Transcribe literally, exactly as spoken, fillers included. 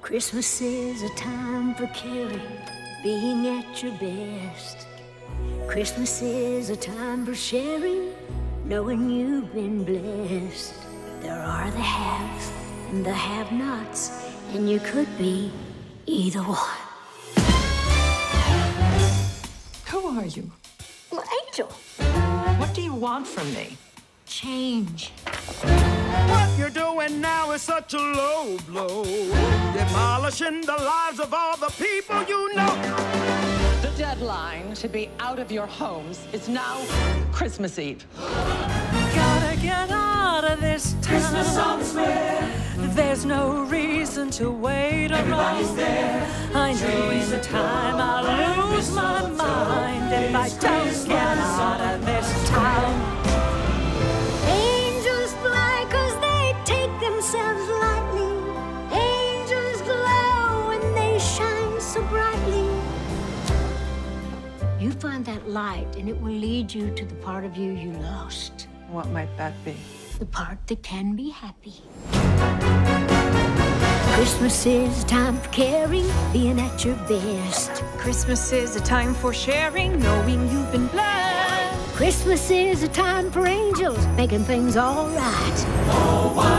Christmas is a time for caring, being at your best. Christmas is a time for sharing, knowing you've been blessed. There are the haves and the have-nots, and you could be either one. Who are you? Well, Angel. What do you want from me? Change. What you're doing now is such a low blow, demolishing the lives of all the people you know. The deadline to be out of your homes is now Christmas Eve. Gotta get out of this town. Christmas on the square. There's no reason to wait around. Everybody's there. I know in time I'll lose my mind if I don't get out of this town. Angels fly 'cause they take themselves lightly. Angels glow and they shine so brightly. You find that light and it will lead you to the part of you you lost. What might that be? The part that can be happy. Christmas is a time for caring, being at your best. Christmas is a time for sharing, knowing you've been blessed. Christmas is a time for angels, making things all right. Oh, why